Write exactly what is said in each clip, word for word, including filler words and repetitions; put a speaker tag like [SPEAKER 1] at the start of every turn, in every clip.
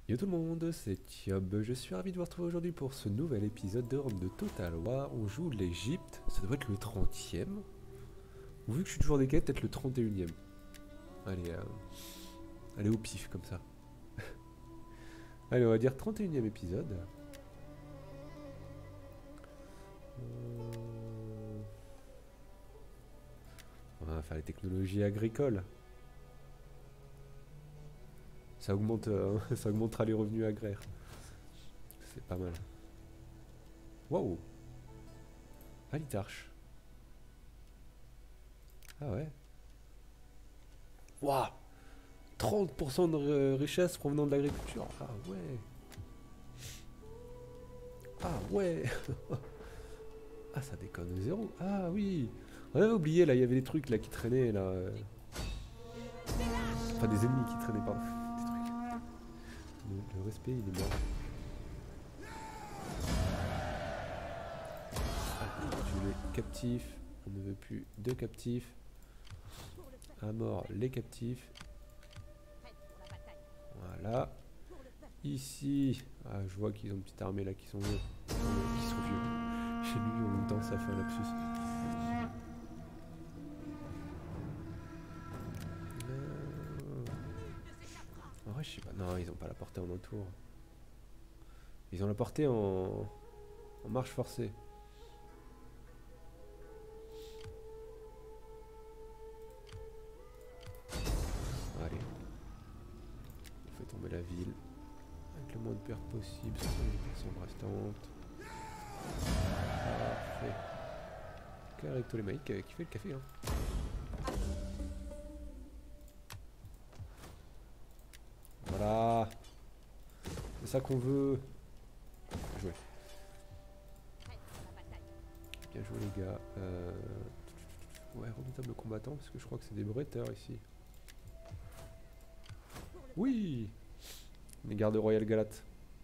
[SPEAKER 1] Yo tout le monde, c'est Thiob, je suis ravi de vous retrouver aujourd'hui pour ce nouvel épisode de Rome de Total War. On joue l'Egypte, ça doit être le trentième. Vu que je suis toujours des quêtes, peut-être le trente et unième. Allez, euh, allez au pif comme ça. Allez, on va dire trente et unième épisode. Euh... On va faire les technologies agricoles. Ça augmente, euh, ça augmentera les revenus agraires. C'est pas mal. Waouh! Alitarche. Ah ouais. Waouh! trente pour cent de richesse provenant de l'agriculture. Ah ouais. Ah ouais. Ah ça déconne zéro. Ah oui. On avait oublié là, il y avait des trucs là qui traînaient là. Enfin des ennemis qui traînaient par des trucs. Le, le respect il est mort. Ah, tu les captifs. On ne veut plus de captifs. À mort les captifs. Voilà. Ici, ah, je vois qu'ils ont une petite armée là qui sont vieux. Qui sont vieux. Chez lui, en même temps, ça fait un lapsus. Euh... En vrai, je sais pas. Non, ils ont pas la portée en entour. Ils ont la portée en, en marche forcée. Allez. On fait tomber la ville. Avec le moins de pertes possible, soixante-dix pour cent restantes. Parfait. Carré Ptolémaïque qui fait le café. Hein. Voilà. C'est ça qu'on veut. Bien joué. Bien joué les gars. Euh... Ouais, redoutable combattant, parce que je crois que c'est des bretteurs ici. Oui. Les gardes royales Galates.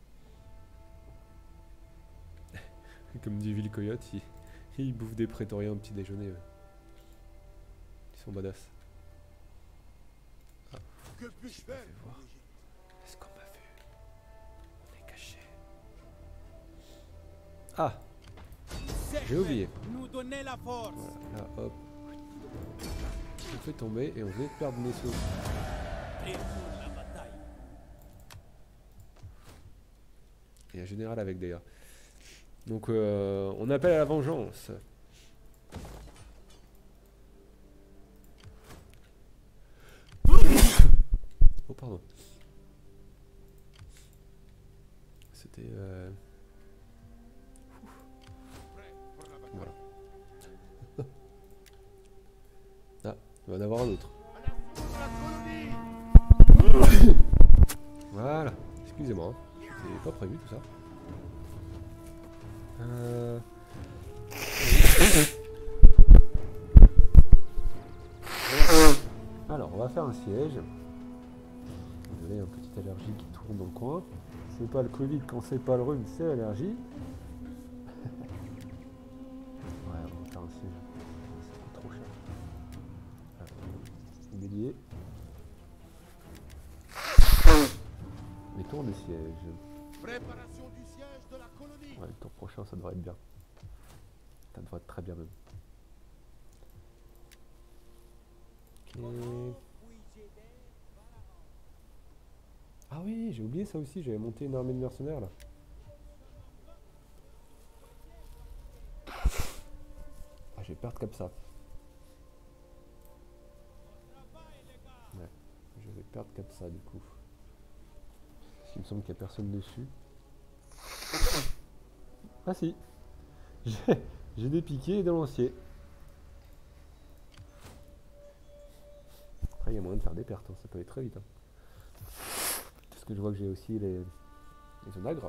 [SPEAKER 1] Comme dit Ville Coyote, ils, ils bouffent des prétoriens au petit déjeuner. Ouais. Ils sont badass. Ah. Que puis-je faire? Voir. Est-ce qu'on m'a vu? On est caché. Ah. J'ai oublié.
[SPEAKER 2] Nous donner la force.
[SPEAKER 1] Voilà, là, hop. On fait tomber et on venait de perdre Nessos. Et un général avec d'ailleurs. Donc euh, on appelle à la vengeance. Oh pardon. C'était... Euh... Voilà. Ah, il va en avoir un autre. Voilà. Excusez-moi. Hein. C'était pas prévu tout ça. Euh... Alors, on va faire un siège. Vous avez une petite allergie qui tourne dans le coin. C'est pas le Covid quand c'est pas le rhume, c'est l'allergie. Ouais, on va faire un siège. Ça coûte trop cher. Alors, bélier. Les tours de siège.
[SPEAKER 2] Préparation du siège de la colonie.
[SPEAKER 1] Ouais, le tour prochain, ça devrait être bien. Ça devrait être très bien même. Ok. Ah oui, j'ai oublié ça aussi, j'avais monté une armée de mercenaires là. Ah, je vais perdre comme ça. Ouais, je vais perdre comme ça du coup. Parce qu'il me semble qu'il n'y a personne dessus. Ah si. J'ai des piquets et des lanciers. Après il y a moyen de faire des pertes, hein. Ça peut aller très vite. Hein. Parce que je vois que j'ai aussi les, les onagres.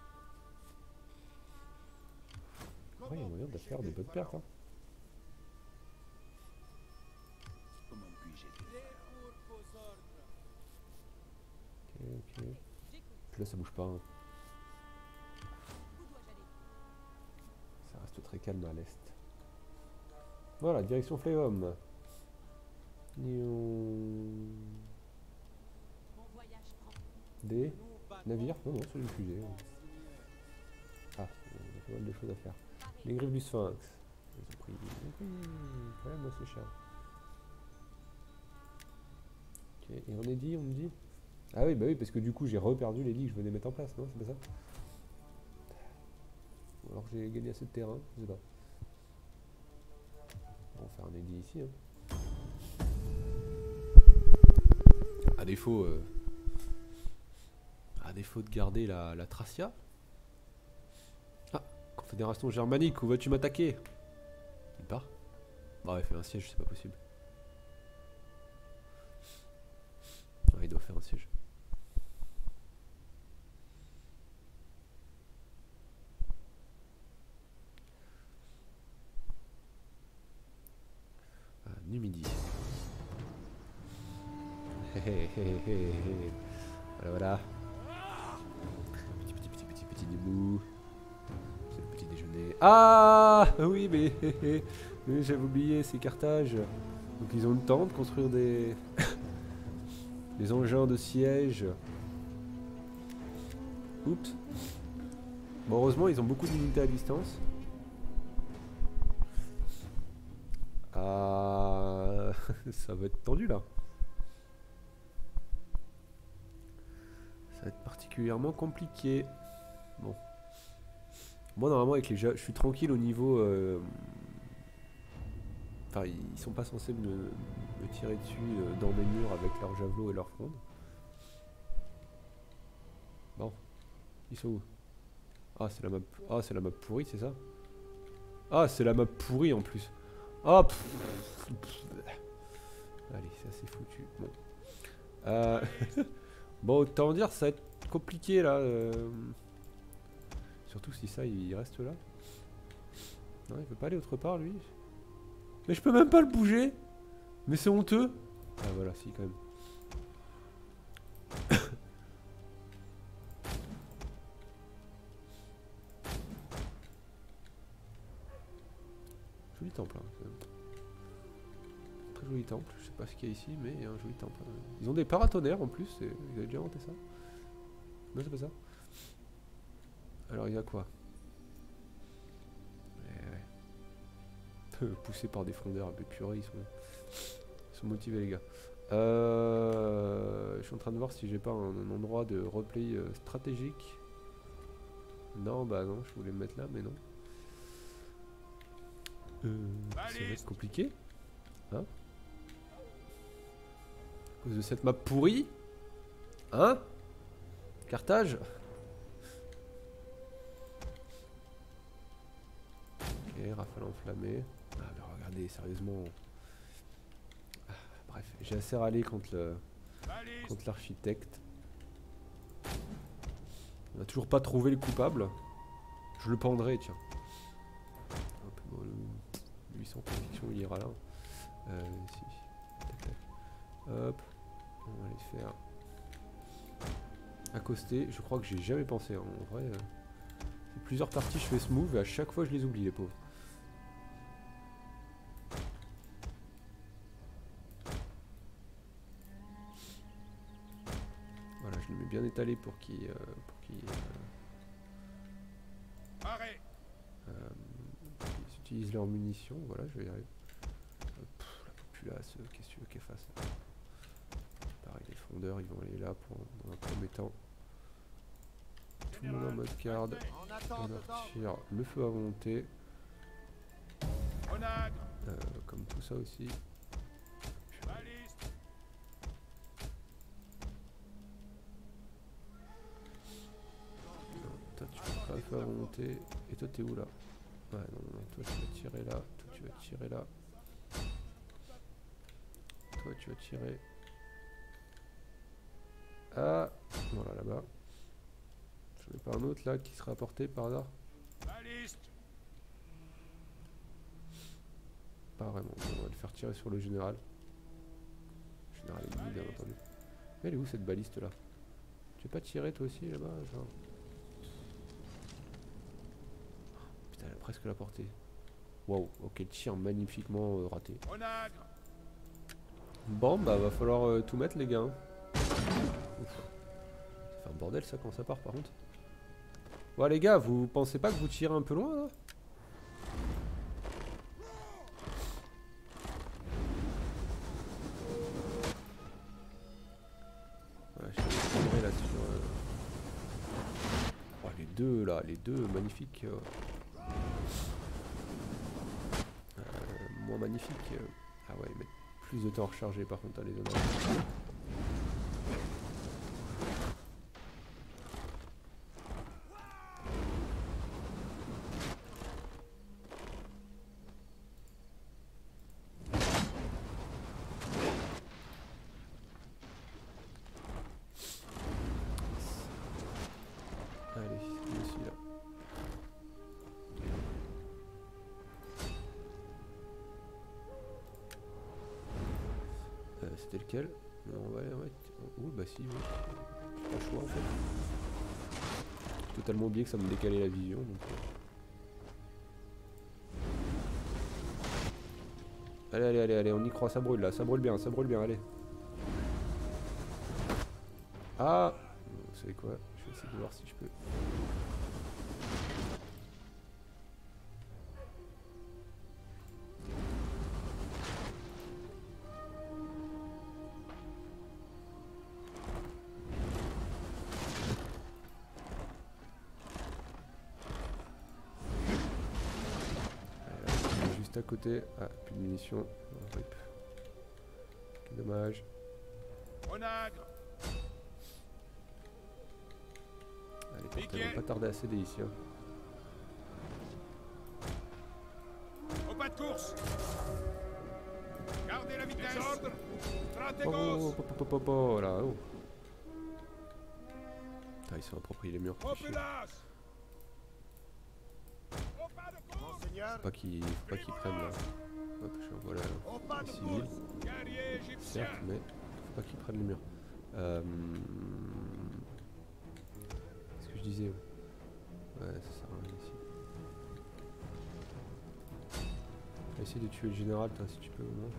[SPEAKER 1] Après il y a moyen de faire des bonnes pertes. Hein. Ok, ok. Puis là ça bouge pas. Hein. Ça reste très calme à l'est. Voilà, direction Fléum. Des. Navire? Non, non, c'est une fusée. Ah, il y a pas mal de choses à faire. Les griffes du sphinx. Ils ont pris, ils ont pris quand même assez cher. Ok, et on est dit, on me dit. Ah oui, bah oui, parce que du coup j'ai reperdu les lits que je venais mettre en place, non? C'est pas ça? Ou alors j'ai gagné assez de terrain, je sais pas. On va faire un édit ici. Hein. À défaut, euh, à défaut de garder la, la Tracia. Ah, Confédération germanique, où vas-tu m'attaquer? Il part. Bah ouais, faire un siège, c'est pas possible. Ouais, il doit faire un siège. Ah, Numidie. Hé hé hé hé hé. Voilà, voilà. Petit, petit, petit, petit, petit debout. C'est le petit déjeuner. Ah oui, mais oui, j'avais oublié, c'est Carthage. Donc ils ont le temps de construire des des engins de siège. Oups. Bon, heureusement, ils ont beaucoup d'unités à distance. Ah, ça va être tendu là. Ça va être particulièrement compliqué. Bon. Moi, normalement, avec les ja je suis tranquille au niveau. Euh... Enfin, ils sont pas censés me, me tirer dessus euh, dans mes murs avec leurs javelots et leurs frondes. Bon. Ils sont où? Ah, c'est la map. Ah, c'est la map pourrie, c'est ça? Ah, c'est la map pourrie en plus. Ah, pff, pff. Allez, ça c'est foutu. Bon. Euh... bon, autant dire, ça va être compliqué là. Euh... Surtout si ça, il reste là. Non, il peut pas aller autre part lui. Mais je peux même pas le bouger. Mais c'est honteux. Ah voilà, si quand même. Joli temple. Hein. Très joli temple. Je sais pas ce qu'il y a ici, mais il y a un joli temple. Ils ont des paratonnerres en plus. Ils avaient déjà inventé ça. Non, c'est pas ça. Alors il y a quoi? Poussés par des frondeurs un peu purés, ils sont, ils sont motivés les gars. Euh, je suis en train de voir si j'ai pas un, un endroit de replay euh, stratégique. Non, bah non, je voulais me mettre là, mais non. Euh, ça va être compliqué. Hein? À cause de cette map pourrie? Hein? Carthage? Ok, rafale enflammée. Ah mais regardez, sérieusement. Ah, bref, j'ai assez râlé contre le contre l'architecte. On n'a toujours pas trouvé le coupable. Je le pendrai, tiens. Hop, bon, le huit cents conviction, il ira là. Euh, si. Tac, tac. Hop. On va les faire. Accoster, je crois que j'ai jamais pensé. Hein. En vrai, euh, c'est plusieurs parties, je fais ce move et à chaque fois je les oublie, les pauvres. Voilà, je les mets bien étalés pour qu'ils euh, pour qu'ils euh, euh, qu'ils utilisent leurs munitions. Voilà, je vais y arriver. Pff, la populace, qu'est-ce que tu veux qu'elle fasse? Pareil, les frondeurs, ils vont aller là pour, dans un premier temps. Tout le monde en mode garde. On leur tire le feu à volonté. Euh, comme tout ça aussi. Toi tu fais pas le feu à volonté. Et toi t'es où là? Ouais non non, toi tu vas tirer là. Toi tu vas tirer là. Toi tu vas tirer. Ah voilà là-bas. J'en ai pas un autre là qui sera apporté par hasard? Pas vraiment, on va le faire tirer sur le général. Général ennemi bien entendu. Mais elle est où cette baliste là? Tu veux pas tirer toi aussi là-bas genre... Putain elle a presque la portée. Waouh, ok tir magnifiquement euh, raté. Bon bah va falloir euh, tout mettre les gars. Ouf. Ça fait un bordel ça quand ça part par contre. Bon les gars, vous pensez pas que vous tirez un peu loin là? Ouais, je vais tirer là sur... Euh... Oh les deux là, les deux magnifiques. Euh... Euh, moins magnifiques. Euh... Ah ouais, ils mettent plus de temps à recharger par contre à les donner. Allez, c'est celui-là. Euh, C'était lequel? Non, ouais, ouais. Oui, bah si, ouais. J'ai pas le choix en fait. J'ai totalement oublié que ça me décalait la vision. Donc, euh... Allez, allez, allez, allez, on y croit, ça brûle là, ça brûle bien, ça brûle bien, allez. Ah! Vous savez quoi? Je vais essayer de voir si je peux. À côté, ah, plus de munitions, oh, rip. Quel dommage.
[SPEAKER 2] Onagre.
[SPEAKER 1] Allez, ça va pas tarder à céder ici. Hein.
[SPEAKER 2] Au pas de course. Gardez la vitesse.
[SPEAKER 1] Oh,
[SPEAKER 2] Stratégos.
[SPEAKER 1] oh, oh, oh, oh, là, oh. Ah, ils sont appropriés les murs.
[SPEAKER 2] Populace.
[SPEAKER 1] Faut pas qu'ils qu prennent là. Hop, je vois là, les civils. Certes, mais faut pas qu'ils prennent le mur. Euh... Ce que je disais. Ouais, ça sert à rien ici. On va essayer de tuer le général, si tu peux au moins.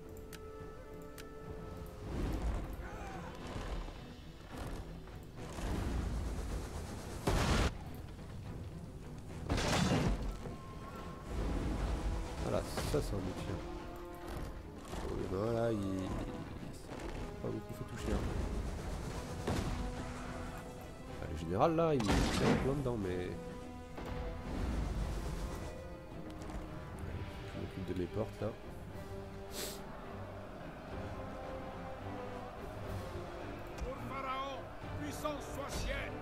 [SPEAKER 1] Voilà, ça c'est un bon tir. Oh, voilà, il, il s'est pas beaucoup fait toucher. Hein. Ah, le général là, il est plein dedans, mais... Je m'occupe de mes portes là.
[SPEAKER 2] Pour Pharaon, puissance soit sienne.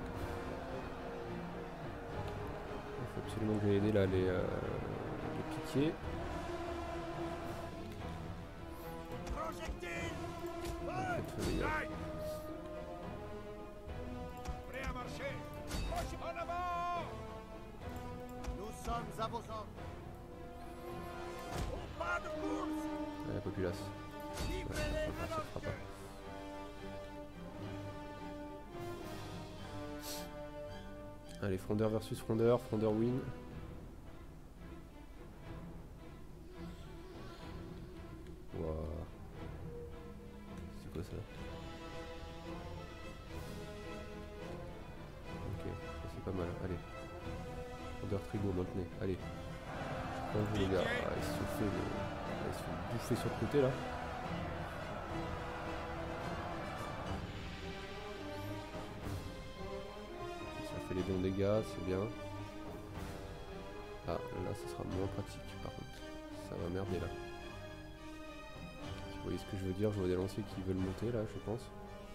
[SPEAKER 1] Il faut absolument que j'aille aider là les... Euh... Piqué.
[SPEAKER 2] Projectile. Prêt à marcher. En avant. Nous sommes à vos ordres. Au pas de course.
[SPEAKER 1] La populace. Ouais, ça ne fera pas. Allez, frondeur versus frondeur, frondeur win. C'est quoi ça? Ok, ça c'est pas mal, allez. Frondeur trigo, maintenez, allez. Je vous les gars, ah, ils se sont fait, le... ils se sont bouffer sur le côté là. Ça fait les bons dégâts, c'est bien. Ah, là ça sera moins pratique par contre. Ça va merder là. Vous voyez ce que je veux dire? Je vois des lanciers qui veulent monter là, je pense.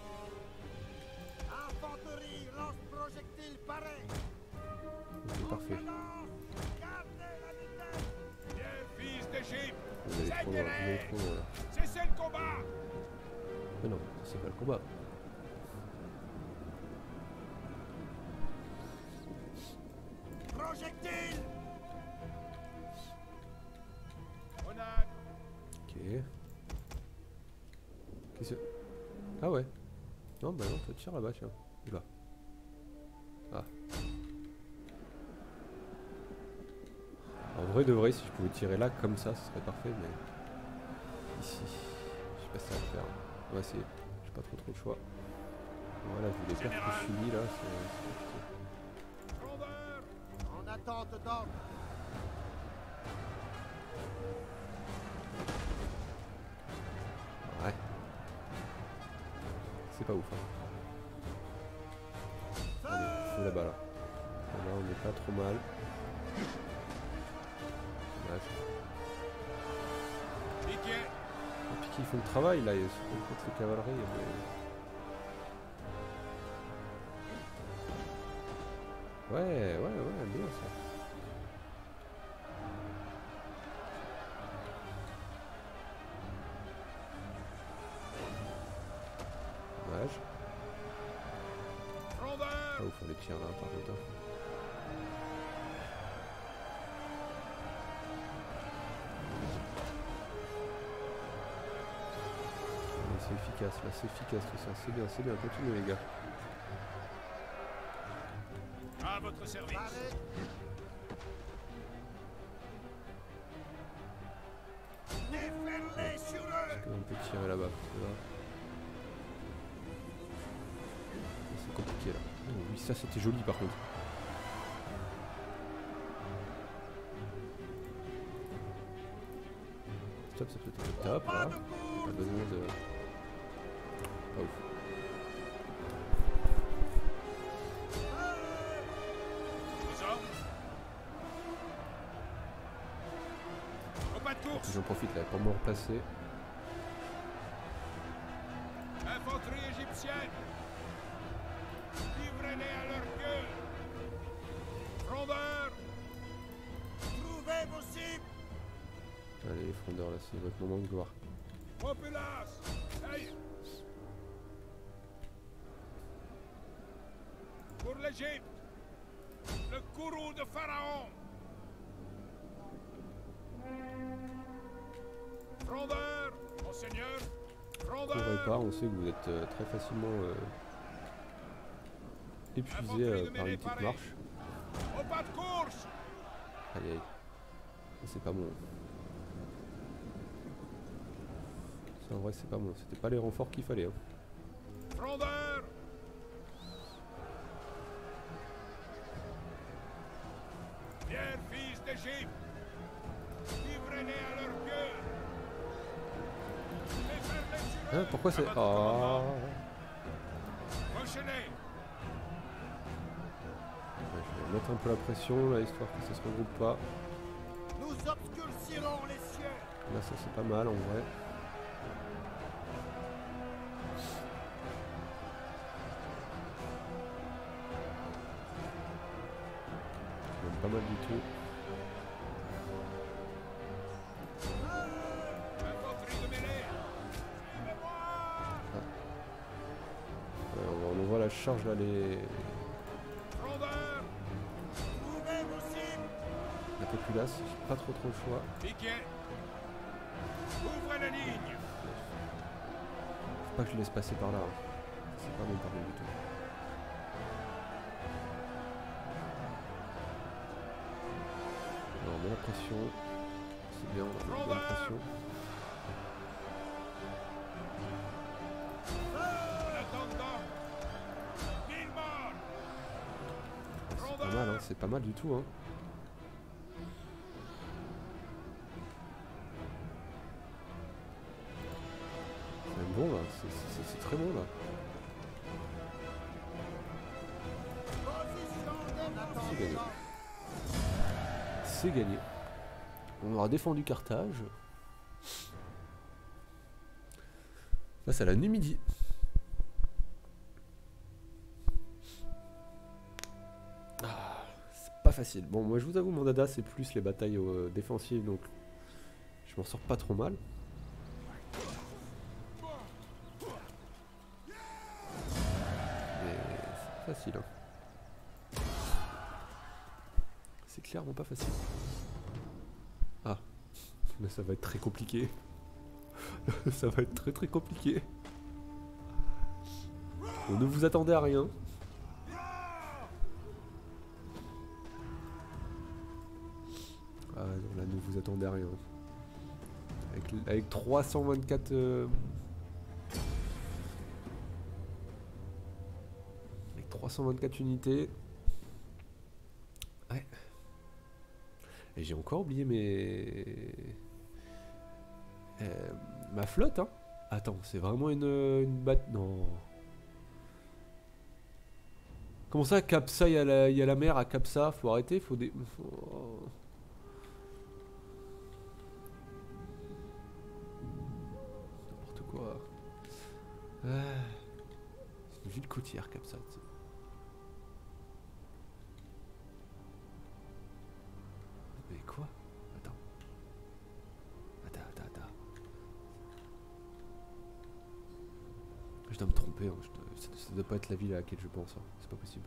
[SPEAKER 2] Infanterie, lance projectile pareil.
[SPEAKER 1] Ok, parfait.
[SPEAKER 2] Bien, fils d'Égypte.
[SPEAKER 1] Vous allez trop loin, vous allez trop loin là.
[SPEAKER 2] Cessez le combat.
[SPEAKER 1] Mais non, c'est pas le combat.
[SPEAKER 2] Projectile. Onagre.
[SPEAKER 1] Ok. Qu'est-ce que... Ah ouais. Non, bah non, ça tire là-bas, tiens. Là. Ah. En vrai de vrai, si je pouvais tirer là comme ça, ce serait parfait, mais... Ici, je sais pas si ça va le faire. On va essayer. J'ai pas trop trop le choix. Voilà, vu les pertes que je suis mis là, c'est compliqué.
[SPEAKER 2] En attente d'ordre.
[SPEAKER 1] Ouais. C'est pas ouf. Hein. Allez, feu là-bas là. Là, on n'est pas trop mal. Dommage.
[SPEAKER 2] Piqué.
[SPEAKER 1] Et puis qu'ils font le travail là, ils sont contre les cavaleries. Mais... Ouais, ouais, ouais, bien ça. Dommage. Pas ouf les tirs là par contre. C'est efficace là, c'est efficace tout ça, c'est bien, c'est bien, continuez les gars.
[SPEAKER 2] À votre service. Déferlez sur eux.
[SPEAKER 1] On peut tirer là-bas. C'est compliqué là. Oh, oui, ça c'était joli par contre. Stop, ça peut être top là. Pas besoin de. Pas ouf. J'en profite là pour me replacer.
[SPEAKER 2] Infanterie égyptienne. Livrez-les à leur gueule. Frondeurs. Trouvez vos cibles.
[SPEAKER 1] Allez les frondeurs là, c'est votre moment de gloire.
[SPEAKER 2] Populace. Hey. Pour l'Égypte. Le courroux de Pharaon. Frondeur, monseigneur.
[SPEAKER 1] Courez pas, on sait que vous êtes euh, très facilement euh, épuisé euh, par une petite marche.
[SPEAKER 2] Au pas de course.
[SPEAKER 1] Aïe aïe. C'est pas bon. Ça en vrai c'est pas bon. C'était pas les renforts qu'il fallait. Hein.
[SPEAKER 2] Frondeur. Fiers fils d'Égypte. Livrez-les à leur gueule.
[SPEAKER 1] Hein, pourquoi c'est... Oh.
[SPEAKER 2] Enchaînez.
[SPEAKER 1] Ouais, je vais mettre un peu la pression là, histoire que ça se regroupe pas.
[SPEAKER 2] Nous obscurcirons les cieux.
[SPEAKER 1] Là ça c'est pas mal en vrai. Même pas mal du tout. La charge là les la populace, j'ai pas trop trop le choix.
[SPEAKER 2] Ouvrez la ligne.
[SPEAKER 1] Faut pas que je laisse passer par là. Hein. C'est pas bon par là du tout. Non, on met la pression. C'est bien, on met la bonne pression. C'est pas mal, hein, c'est pas mal du tout. Hein. C'est même bon là, c'est très bon là. C'est gagné. C'est gagné. On aura défendu Carthage. Ça c'est la nuit midi. Facile. Bon, moi je vous avoue, mon dada c'est plus les batailles euh, défensives, donc je m'en sors pas trop mal. Mais c'est facile. Hein. C'est clairement pas facile. Ah, mais ça va être très compliqué. Ça va être très très compliqué. Bon, ne vous attendez à rien. Ah non, là ne vous attendez à rien. Avec, avec trois cent vingt-quatre... Euh... trois cent vingt-quatre unités. Ouais. Et j'ai encore oublié mes... Euh, ma flotte, hein. Attends, c'est vraiment une, une batte... Non. Comment ça, Capsa, il y, a la- il y a la mer à Capsa, faut arrêter, faut des... Faut... N'importe quoi. Ah. C'est une ville côtière, Capsa. Tu sais. Mais quoi? Attends. Attends, attends, attends. Je dois me tromper, hein. Je dois- Ça, ça doit pas être la ville à laquelle je pense, hein. C'est pas possible.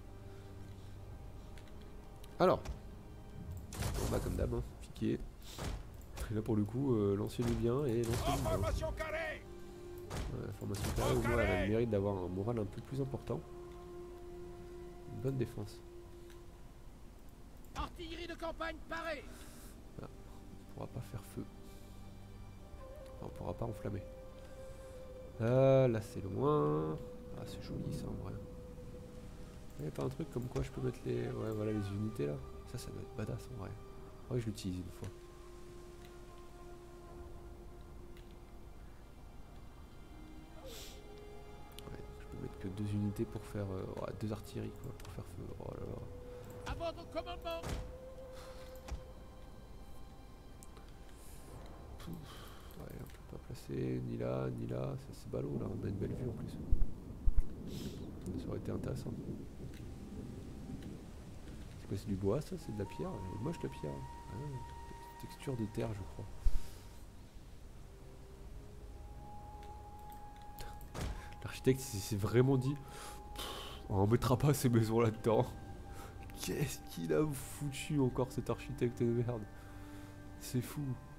[SPEAKER 1] Alors. On va comme d'hab, hein. Piqué. Et là pour le coup, euh, l'ancien Nubien et l'ancien
[SPEAKER 2] En
[SPEAKER 1] Nubien.
[SPEAKER 2] formation carrée.
[SPEAKER 1] Ouais, la formation carrée, au moins, elle a le mérite d'avoir un moral un peu plus important. Une bonne défense.
[SPEAKER 2] Artillerie de campagne parée.
[SPEAKER 1] On pourra pas faire feu. Enfin, on pourra pas enflammer. Ah, là c'est loin. Ah, c'est joli ça en vrai. Il y a pas un truc comme quoi je peux mettre les... Ouais, voilà les unités là. Ça, ça doit être badass en vrai. Ouais, je l'utilise une fois. Ouais, je peux mettre que deux unités pour faire... Euh, ouais, deux artilleries quoi, pour faire feu. Oh là là.
[SPEAKER 2] À votre commandement.
[SPEAKER 1] Ouais, on peut pas placer ni là, ni là. Ça c'est ballot là, on a une belle vue en plus. Ça aurait été intéressant. C'est quoi, c'est du bois ça? C'est de la pierre? Elle est moche la pierre. Ah, texture de terre je crois. L'architecte s'est vraiment dit on mettra pas ces maisons là-dedans. Qu'est-ce qu'il a foutu encore cet architecte de merde? C'est fou.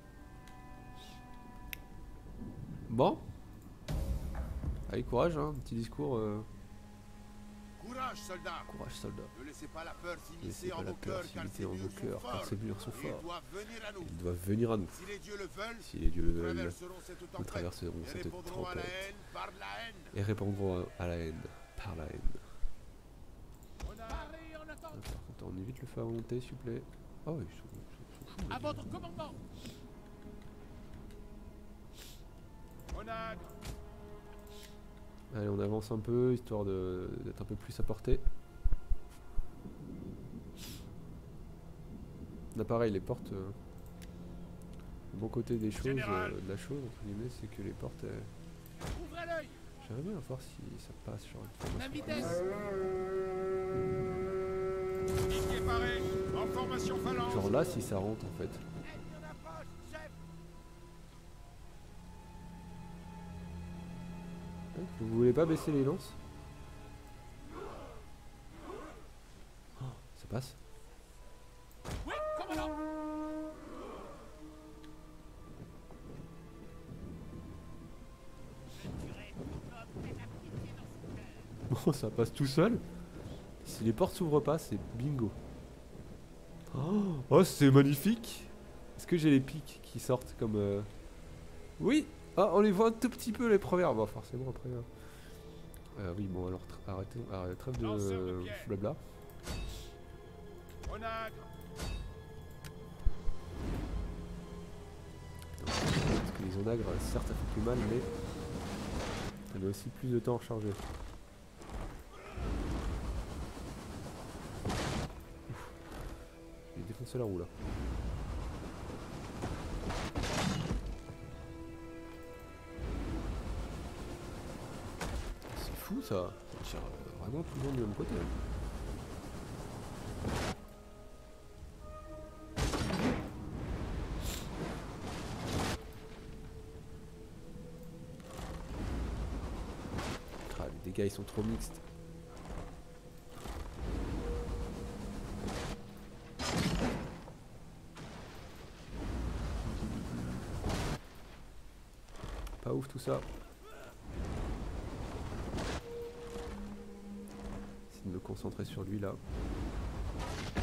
[SPEAKER 1] Bon. Allez, courage, hein, petit discours. Euh...
[SPEAKER 2] Courage, soldats.
[SPEAKER 1] Courage, soldat.
[SPEAKER 2] Ne laissez pas la peur
[SPEAKER 1] Laissez
[SPEAKER 2] s'immiscer
[SPEAKER 1] pas
[SPEAKER 2] en
[SPEAKER 1] la
[SPEAKER 2] vos
[SPEAKER 1] peur
[SPEAKER 2] cœurs, car
[SPEAKER 1] s'immiscer
[SPEAKER 2] ces
[SPEAKER 1] en vos
[SPEAKER 2] murs sont
[SPEAKER 1] cœurs, car
[SPEAKER 2] forts.
[SPEAKER 1] ces murs sont
[SPEAKER 2] Ils
[SPEAKER 1] forts.
[SPEAKER 2] doivent venir à nous.
[SPEAKER 1] Ils doivent venir à nous.
[SPEAKER 2] Si les dieux le veulent,
[SPEAKER 1] Si les dieux le
[SPEAKER 2] nous
[SPEAKER 1] veulent,
[SPEAKER 2] traverserons cette
[SPEAKER 1] nous
[SPEAKER 2] tempête
[SPEAKER 1] traverserons
[SPEAKER 2] et
[SPEAKER 1] cette
[SPEAKER 2] répondrons à la
[SPEAKER 1] tempête
[SPEAKER 2] haine par de la haine.
[SPEAKER 1] et répondrons à la haine par la haine.
[SPEAKER 2] On a paré en
[SPEAKER 1] Ah,
[SPEAKER 2] attendant.
[SPEAKER 1] par contre, on évite le feu à monter, s'il vous plaît. Ah oui, ils sont, ils sont, ils sont fous.
[SPEAKER 2] À
[SPEAKER 1] les
[SPEAKER 2] votre commandement. Onagre.
[SPEAKER 1] gars. Allez, on avance un peu, histoire de- d'être un peu plus à portée. Là, pareil, les portes. Euh, le bon côté des choses,
[SPEAKER 2] Général.
[SPEAKER 1] euh, de la chose, entre guillemets, c'est que les portes. Euh,
[SPEAKER 2] Ouvrez l'œil.
[SPEAKER 1] J'aimerais bien voir si ça passe, genre une
[SPEAKER 2] La
[SPEAKER 1] formation.
[SPEAKER 2] vitesse. Ligne parée. En formation phalange.
[SPEAKER 1] Genre là, si ça rentre en fait.
[SPEAKER 2] Ennemi en approche, chef.
[SPEAKER 1] Vous voulez pas baisser les lances? Oh, ça passe.
[SPEAKER 2] Oui, commandant.
[SPEAKER 1] Bon, ça passe tout seul. Si les portes s'ouvrent pas, c'est bingo. Oh, oh, c'est magnifique. Est-ce que j'ai les pics qui sortent comme... euh, Oui. Ah, on les voit un tout petit peu les premières. Bon, forcément après... euh, euh, oui, bon, alors tra- arrêtez, arrêtez, trêve de
[SPEAKER 2] Lanceur de
[SPEAKER 1] euh,
[SPEAKER 2] pierre.
[SPEAKER 1] blabla.
[SPEAKER 2] Onagre.
[SPEAKER 1] Parce que les onagres, certes, ça fait plus mal, mais... Ça met aussi plus de temps à recharger. J'ai défoncé la roue là. C'est fou ça. Ça tire euh, vraiment tout le monde du même côté. Ah, les dégâts ils sont trop mixtes. Pas ouf tout ça. Essayer de me concentrer sur lui là. T'as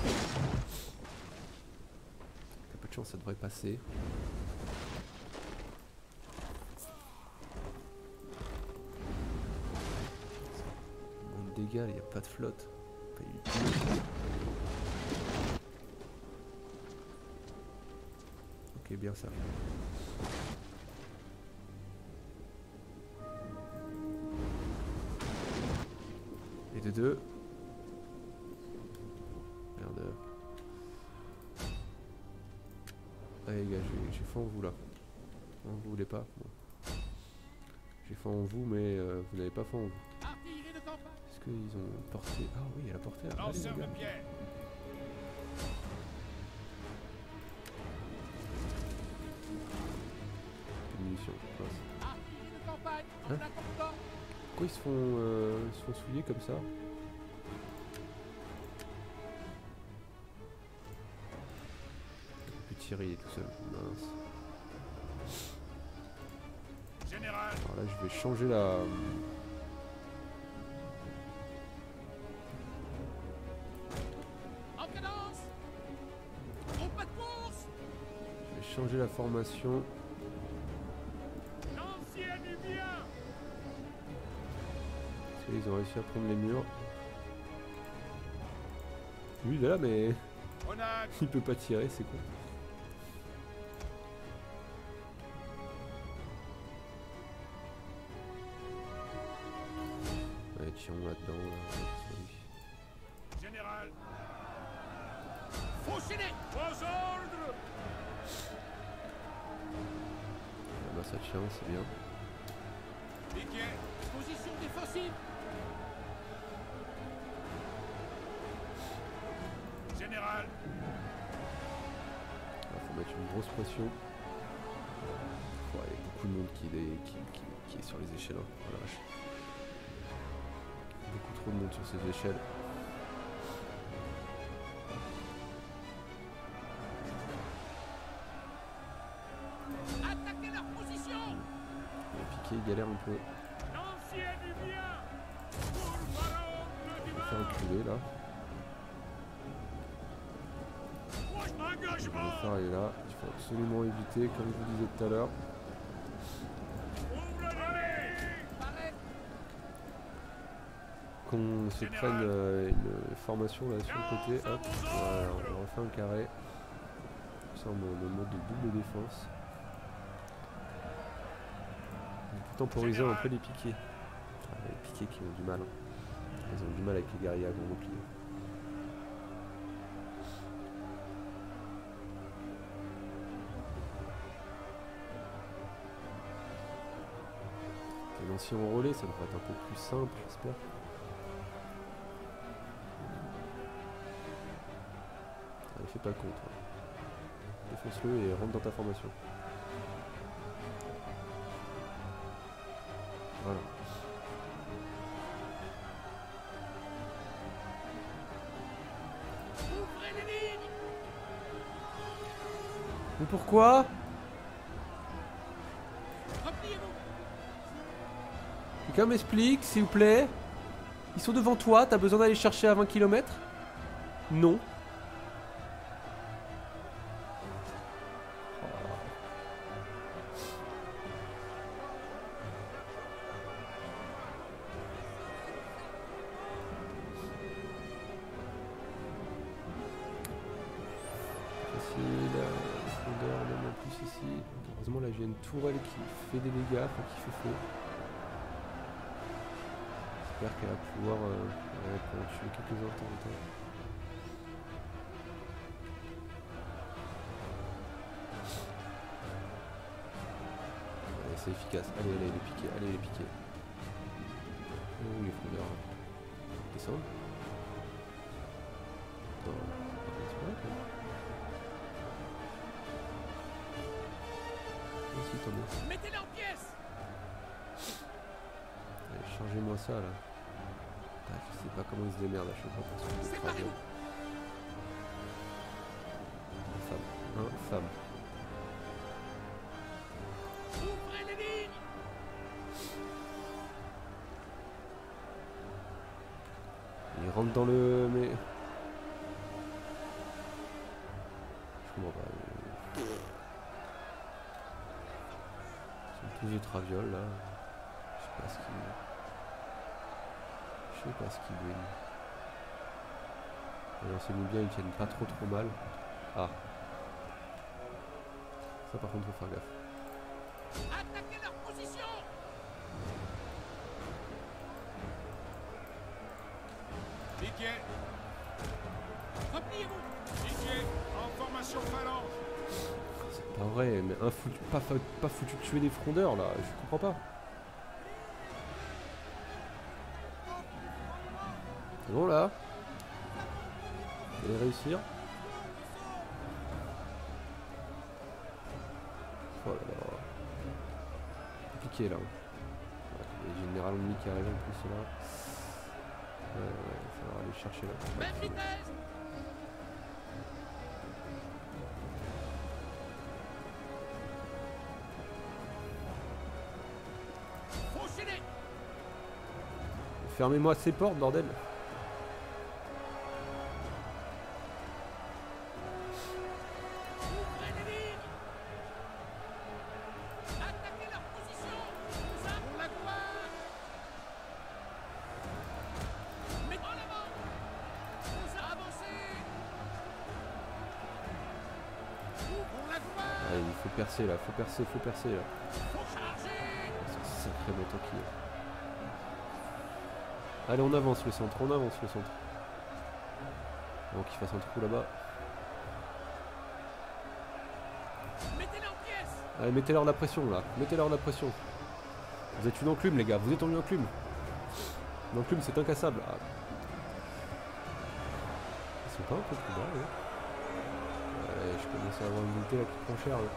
[SPEAKER 1] peu de chance, ça devrait passer. Moins de Portugal, il n'y a pas de flotte. Pas du tout. Ok, bien ça. Et de deux. Merde. Allez les gars, j'ai j'ai foi en vous là. Non, vous voulez pas bon. J'ai foi en vous, mais euh, vous n'avez pas foi en vous. Est-ce qu'ils ont porté... Ah oui, elle a porté là. Allez, les gars. Munitions, hein? Pourquoi ils se font, euh, ils se font souiller comme ça? Puis tirer, il est tout seul. Mince.
[SPEAKER 2] Général.
[SPEAKER 1] Alors là, je vais changer la...
[SPEAKER 2] En cadence. Au pas de course.
[SPEAKER 1] Je vais changer la formation.
[SPEAKER 2] L'ancien Nubien.
[SPEAKER 1] Parce qu'ils ont réussi à prendre les murs. Lui il est là mais
[SPEAKER 2] On a
[SPEAKER 1] il peut pas tirer, c'est con. Ouais, tirons là-dedans. Là, sur lui.
[SPEAKER 2] général. Fauchez-les. Aux ordres.
[SPEAKER 1] Ah bah ça tient, c'est bien.
[SPEAKER 2] Piquet. Position défensive. Général.
[SPEAKER 1] Il faut mettre une grosse pression. Ouais, il y a beaucoup de monde qui est, qui, qui, qui est sur les échelles. Hein. Oh la vache. Beaucoup trop de monde sur ces échelles.
[SPEAKER 2] Attaquez leur position.
[SPEAKER 1] Le piqué il galère un peu.
[SPEAKER 2] L'ancien Nubien. Pour le baron
[SPEAKER 1] On
[SPEAKER 2] du
[SPEAKER 1] va faire
[SPEAKER 2] Var.
[SPEAKER 1] reculer là. Le
[SPEAKER 2] Engagement.
[SPEAKER 1] phare est là. Il faut absolument éviter, comme je vous disais tout à l'heure. Qu'on se prenne euh, une formation là sur le côté, hop, voilà, on refait un carré. Ça en mode, mode de double défense. On peut temporiser un peu les piquets. Ah, les piquets qui ont du mal. Hein. Ils ont du mal avec les guerriers à gros boucliers. Et l'ancien relais, ça devrait être un peu plus simple, j'espère. Allez, fais pas le compte. Ouais. Défonce-le et rentre dans ta formation. Voilà.
[SPEAKER 2] Ouvrez les lignes.
[SPEAKER 1] Mais pourquoi?
[SPEAKER 2] Repliez-vous.
[SPEAKER 1] Quelqu'un m'explique, s'il vous plaît? Ils sont devant toi, t'as besoin d'aller chercher à vingt kilomètres? Non. Facile, fondeur, même en plus ici. Heureusement là j'ai une tourelle qui fait des dégâts, enfin qui fait feu. J'espère qu'elle va pouvoir euh, ouais, pour en tuer quelques-uns de temps en temps. Allez, c'est efficace. Allez, allez, les piquer, allez, les piquer. Oh, les fondeurs. Descendre. Non, c'est pas vrai, quoi. Ah, si, tant mieux.
[SPEAKER 2] Mettez-les en pièces.
[SPEAKER 1] Allez, chargez-moi ça là. Ah, je sais pas comment ils se démerdent à chaque fois pour se faire
[SPEAKER 2] Séparez-vous.
[SPEAKER 1] Infâme. Infâme.
[SPEAKER 2] Ouvrez les lignes.
[SPEAKER 1] Il rentre dans le... mais... Je comprends pas. Ils sont tous de traviole là. Je sais pas ce qu'ils... Je sais pas ce qu'il veut. Alors c'est bien, ils tiennent pas trop trop mal. Ah. Ça par contre faut faire gaffe.
[SPEAKER 2] Attaquez leur position. Piquet. Repliez-vous. Piquet, en formation phalange.
[SPEAKER 1] C'est pas vrai, mais un foutu, pas, pas foutu de tuer des frondeurs là, je comprends pas. C'est bon là. Vous allez réussir. Oh là là. Compliqué là. Ouais, il y a le général ennemi qui arrive en plus là. Euh, il va falloir aller chercher là.
[SPEAKER 2] Même vitesse. Fonctionnez.
[SPEAKER 1] Fermez-moi ces portes, bordel.
[SPEAKER 2] Ouvrez les lignes. Attaquez leur position. Nous avons la gloire. Mais en avant. Nous avancez. Ouvrons la gloire.
[SPEAKER 1] Ah, il faut percer là, faut percer, faut percer là.
[SPEAKER 2] Faut charger.
[SPEAKER 1] C'est sacrément tranquille. Allez, on avance le centre, on avance le centre. Avant qu'il fasse un trou là-bas.
[SPEAKER 2] Mettez-les en pièces.
[SPEAKER 1] Allez, mettez-leur la pression là, mettez-leur la pression. Vous êtes une enclume les gars, vous êtes une enclume. Une enclume c'est incassable. Ah. Ils sont pas un peu plus bas là. Ouais, je commence à avoir une unité là qui prend cher là.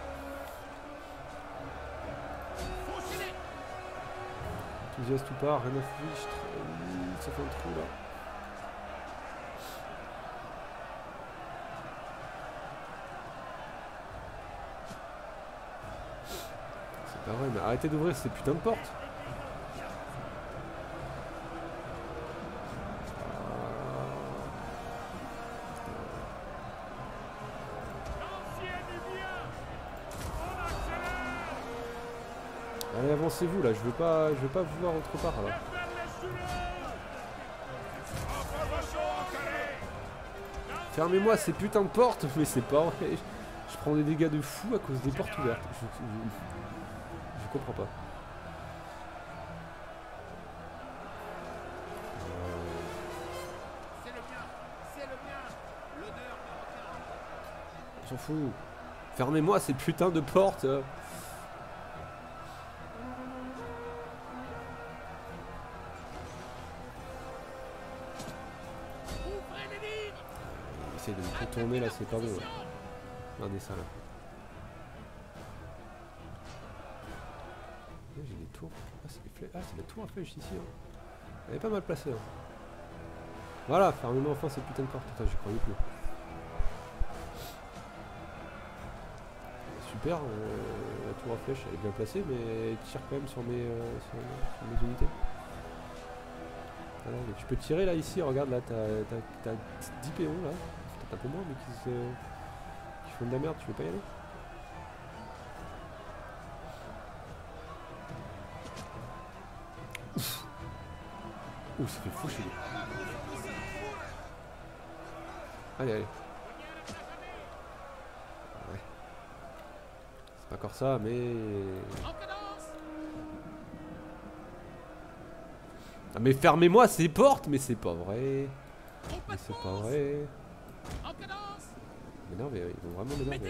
[SPEAKER 2] Fonctionnez.
[SPEAKER 1] Enthousiaste ou pas, rien à foutre. Ça fait un trou là. C'est pas vrai, mais arrêtez d'ouvrir ces putains de portes. Allez, avancez-vous là, je veux pas, je veux pas vous voir autre part là. Fermez-moi ces putains de portes, mais c'est pas vrai. Je prends des dégâts de fou à cause des portes ouvertes. Je, je, je comprends pas.
[SPEAKER 2] C'est le mien. C'est le mien. L'odeur
[SPEAKER 1] On s'en fout. Fermez-moi ces putains de portes.
[SPEAKER 2] Ouvrez les lignes.
[SPEAKER 1] Essaye de me contourner là, c'est pas bon. Ouais. Regardez ça là. Ouais, j'ai des tours. Ah, c'est des flèches. Ah, c'est la tour à flèches ici. Hein. Elle est pas mal placée. Hein. Voilà, fermez-moi enfin ces putains de portes. Attends, j'y croyais plus. Super, euh, la tour à flèche elle est bien placée, mais elle tire quand même sur mes, euh, sur, sur mes unités. Alors, mais tu peux tirer là ici, regarde là, t'as dix péons là, peut-être un peu moins, mais qui, se, qui font de la merde, tu veux pas y aller? Ouf. Ouh, ça fait fou chez lui. Allez, allez. Ouais. C'est pas encore ça, mais... Ah mais fermez-moi ces portes, mais c'est pas vrai. Mais c'est pas vrai. M'énerver, ils vont vraiment m'énerver.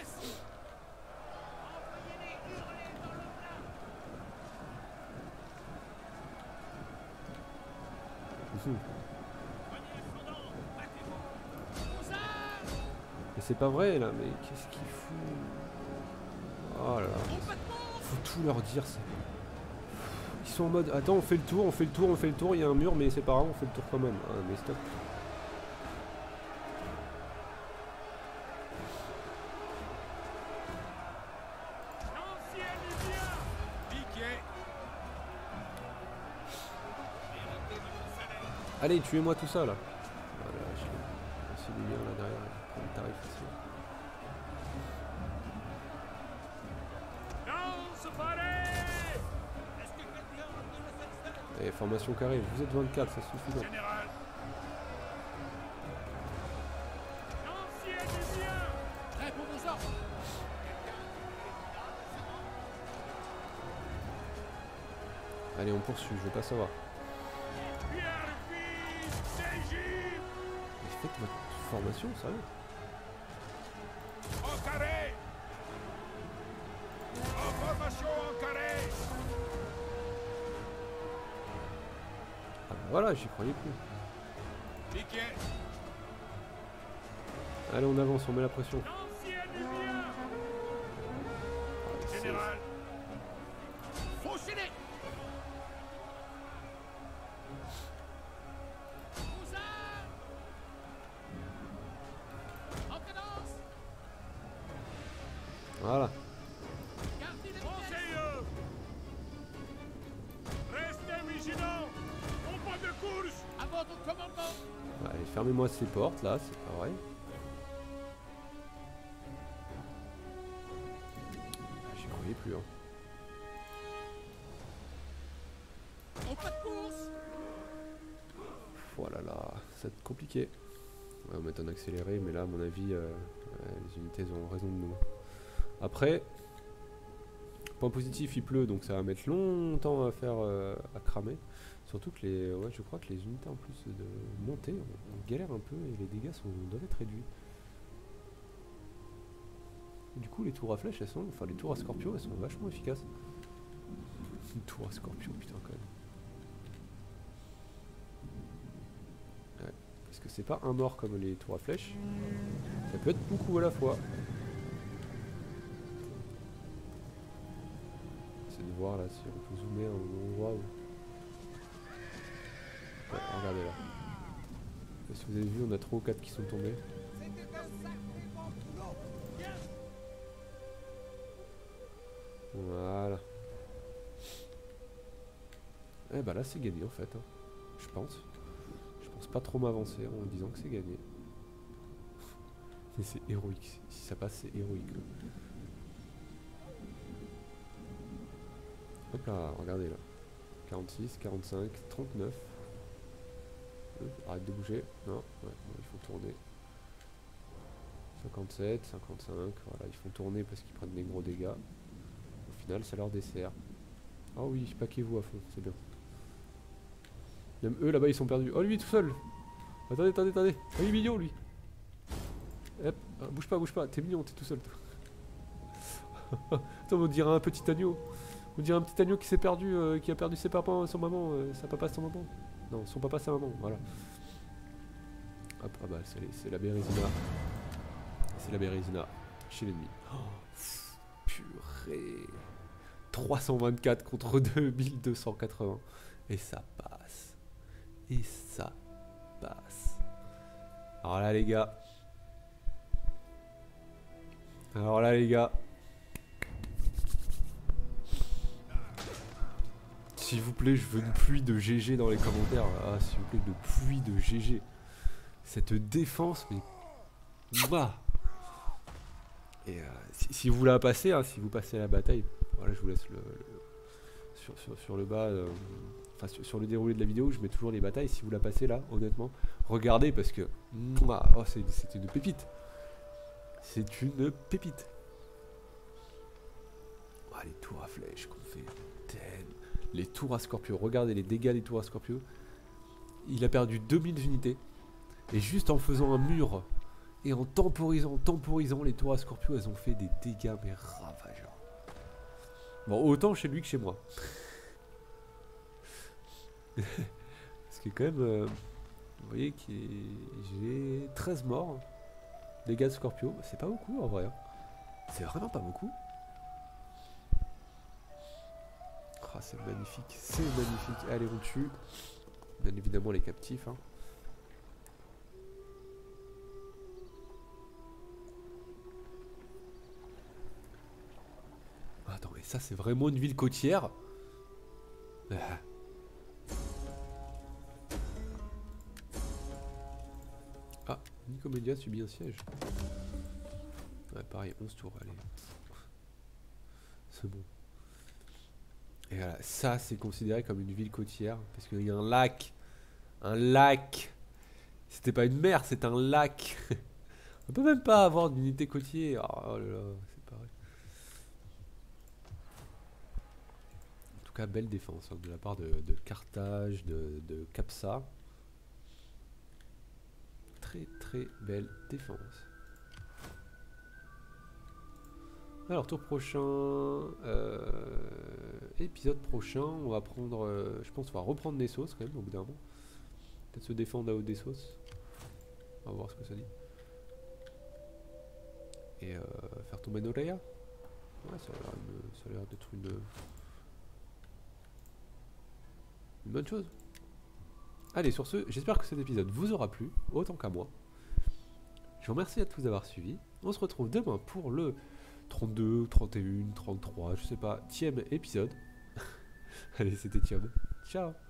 [SPEAKER 1] Mais c'est pas vrai là, mais qu'est-ce qu'il fout? Oh là là. Faut tout leur dire ça. Ils sont en mode, attends, on fait le tour, on fait le tour, on fait le tour, il y a un mur, mais c'est pas grave, on fait le tour quand même. Ah, mais stop. Allez, tuez-moi tout ça là. Voilà, je l'ai. Merci les liens là derrière, pour le tarif ici. Et formation carrée, vous êtes vingt-quatre, ça suffit. Non.
[SPEAKER 2] Général. Lancier libyen. Prêt pour vos ordres.
[SPEAKER 1] Allez, on poursuit, je veux pas savoir.
[SPEAKER 2] Pierre fils d'Égypte.
[SPEAKER 1] Mais faites votre formation, sérieux.
[SPEAKER 2] En carré. En formation en carré.
[SPEAKER 1] Ah bah voilà, j'y croyais plus.
[SPEAKER 2] Piquet.
[SPEAKER 1] Allez, on avance, on met la pression.
[SPEAKER 2] Lancier libyen.
[SPEAKER 1] Ah, c'est-
[SPEAKER 2] Général. Faucillez. En cadence.
[SPEAKER 1] Voilà.
[SPEAKER 2] Conseilleux. Restez vigilants. Combat de course. À votre commandement.
[SPEAKER 1] Allez, fermez-moi ces portes là, c'est pas vrai. Ah, j'y croyais plus. Hein.
[SPEAKER 2] Au pas de course.
[SPEAKER 1] Voilà là, ça va être compliqué. Ouais, on va mettre un accéléré, mais là, à mon avis, euh, ouais, les unités ont raison de nous. Après, point positif, il pleut, donc ça va mettre longtemps à faire, euh, à cramer. Surtout que les, ouais, je crois que les unités en plus de monter, on, on galère un peu et les dégâts sont, doivent être réduits. Du coup, les tours à flèches, elles sont, enfin les tours à scorpio, elles sont vachement efficaces. Une tour à scorpio, putain quand même. Ouais, parce que c'est pas un mort comme les tours à flèches. Ça peut être beaucoup à la fois. C'est de voir là si on peut zoomer à un endroit où. Ouais, regardez là. Si vous avez vu, on a trois ou quatre qui sont tombés. Voilà. Eh bah là c'est gagné en fait. Hein. Je pense. Je pense pas trop m'avancer en disant que c'est gagné. Mais c'est héroïque. Si ça passe, c'est héroïque. Là. Hop là, regardez là. quarante-six, quarante-cinq, trente-neuf. Arrête de bouger. Non, ouais, bon, il faut tourner. cinquante-sept, cinquante-cinq, voilà, ils font tourner parce qu'ils prennent des gros dégâts. Au final, ça leur dessert. Oh oui, paquez-vous à fond, c'est bien. Même eux là-bas, ils sont perdus. Oh lui, tout seul. Attendez, attendez, attendez. Oh, il est mignon lui. Hop, ah, bouge pas, bouge pas. T'es mignon, t'es tout seul. Attends, on dirait un petit agneau. On dirait un petit agneau qui s'est perdu, euh, qui a perdu ses papas, son maman, euh, sa papa, son maman. Non, son papa, sa maman, voilà. Hop, ah bah, c'est la Bérésina. C'est la Bérésina chez l'ennemi. Oh, purée. trois cent vingt-quatre contre deux mille deux cent quatre-vingts. Et ça passe. Et ça passe. Alors là, les gars. Alors là, les gars. S'il vous plaît, je veux une pluie de G G dans les commentaires. Ah, s'il vous plaît, une pluie de G G. Cette défense, mais... Bah. Et euh, si, si vous la passez, hein, si vous passez la bataille, voilà, je vous laisse le, le sur, sur, sur le bas, euh, enfin sur, sur le déroulé de la vidéo, je mets toujours les batailles. Si vous la passez là, honnêtement, regardez parce que mouah, oh, c'est une pépite. C'est une pépite. Oh, les tours à flèches qu'on fait. Les tours à Scorpio, regardez les dégâts des tours à Scorpio. Il a perdu deux mille unités. Et juste en faisant un mur et en temporisant, temporisant, les tours à Scorpio, elles ont fait des dégâts mais ravageurs. Bon, autant chez lui que chez moi. Parce que quand même, euh, vous voyez que j'ai treize morts. Dégâts de Scorpio, c'est pas beaucoup en vrai. Hein. C'est vraiment pas beaucoup. Ah, c'est magnifique, c'est magnifique. Allez, on tue. Bien évidemment les captifs. Hein. Attends, mais ça c'est vraiment une ville côtière. Ah. Ah, Nicomédia subit un siège. Ouais, pareil, onze tours, allez. C'est bon. Et voilà, ça c'est considéré comme une ville côtière parce qu'il y a un lac. Un lac. C'était pas une mer, c'est un lac. On peut même pas avoir d'unité côtière. Oh là là, c'est pareil. En tout cas, belle défense hein, de la part de, de Carthage, de, de Capsa. Très très belle défense. Alors tour prochain, euh, épisode prochain, on va prendre, euh, je pense qu'on va reprendre Nessos quand même au bout d'un moment. Peut-être se défendre à Odessos. On va voir ce que ça dit. Et euh, faire tomber Noreia. Ouais, ça a l'air d'être une, une bonne chose. Allez, sur ce, j'espère que cet épisode vous aura plu, autant qu'à moi. Je vous remercie à tous d'avoir suivi. On se retrouve demain pour le trente-deux, trente et un, trente-trois, je sais pas, tième épisode. Allez, c'était Thiob. Ciao.